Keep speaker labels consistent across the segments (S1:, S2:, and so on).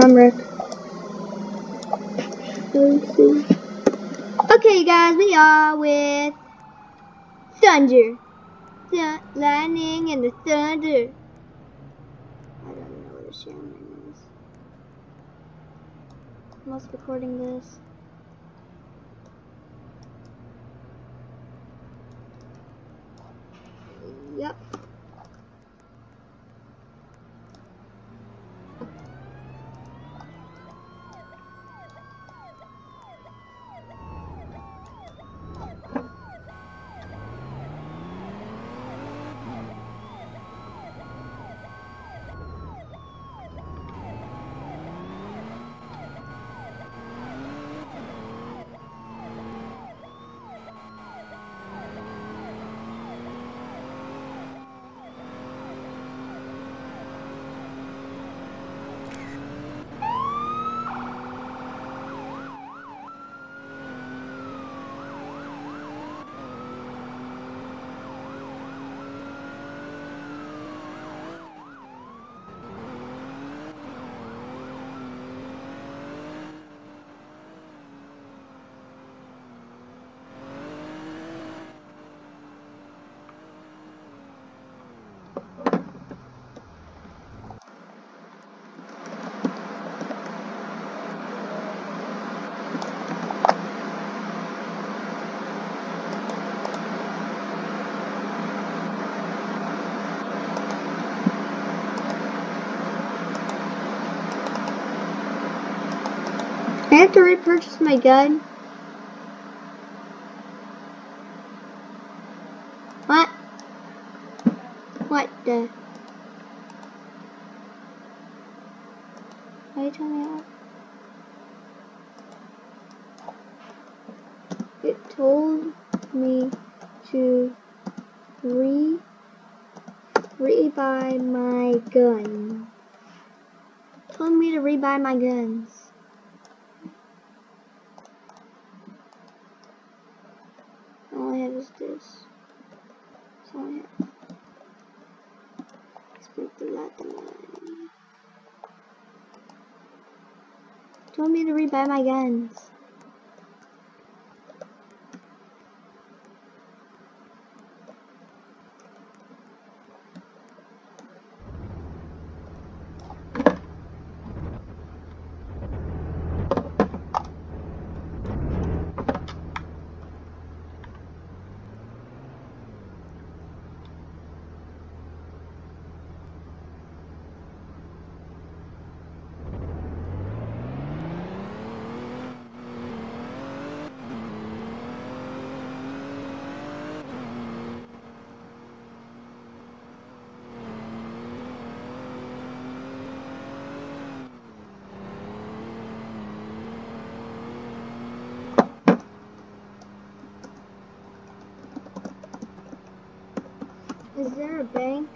S1: I'm Rick. Okay, guys, we are with Thunder. Lightning and the Thunder. I don't know what his channel name is. I'm also recording this. Yep. I have to repurchase my gun. What? What the? Why are you telling me that? It told me to rebuy my gun. It told me to rebuy my guns. All I have is this. That's all I have. Spent a lot of money. Told me to rebuy my guns. Is there a bank?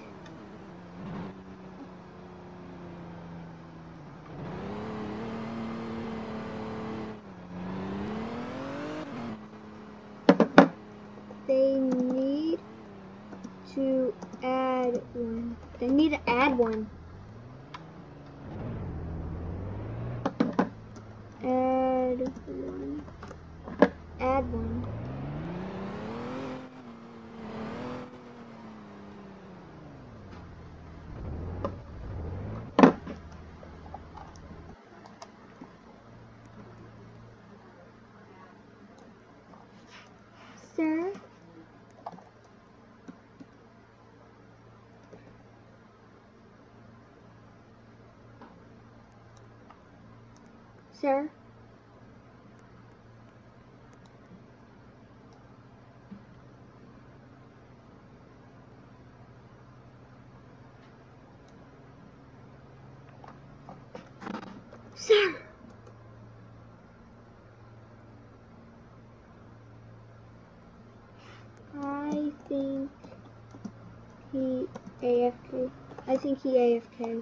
S1: They need to add one. They need to add one. Add one. Add one. Sir? Sir? Sir! I think he AFK. I think he AFK.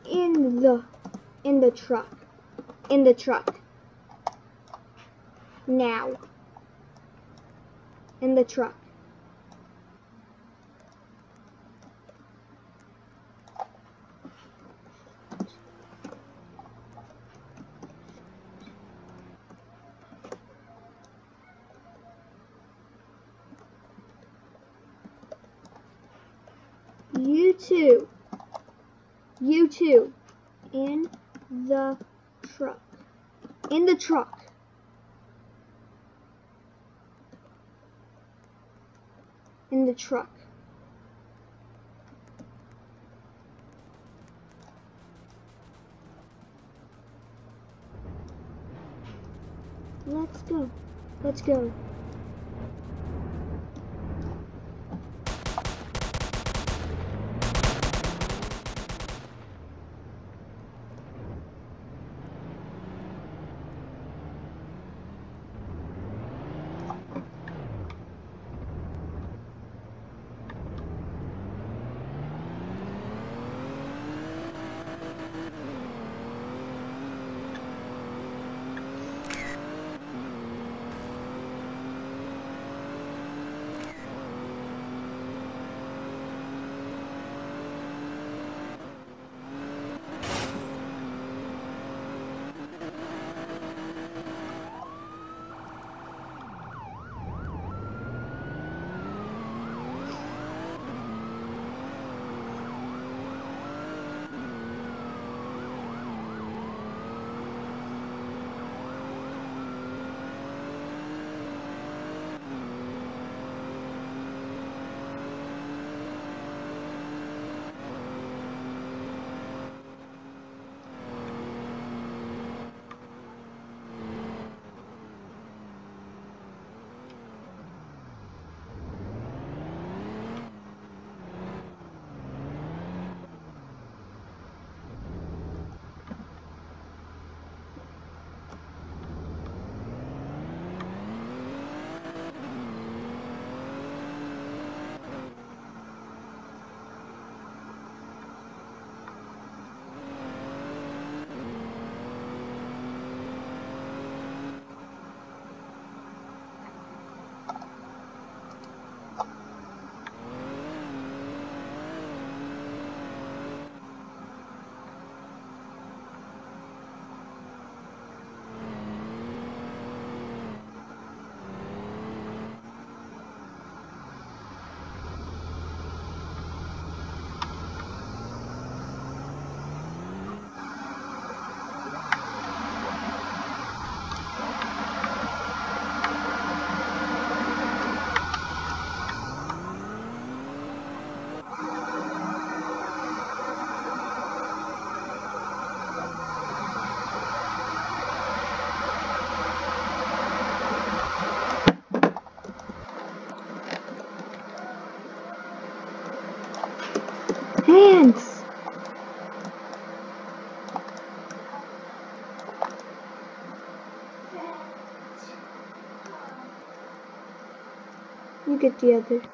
S1: in the truck. In the truck. Now. In the truck. You too. You too. In the truck. In the truck. In the truck. Let's go. Let's go. Hands! You get the other.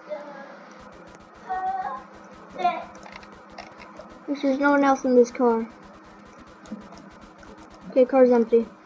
S1: There's no one else in this car. Okay, car's empty.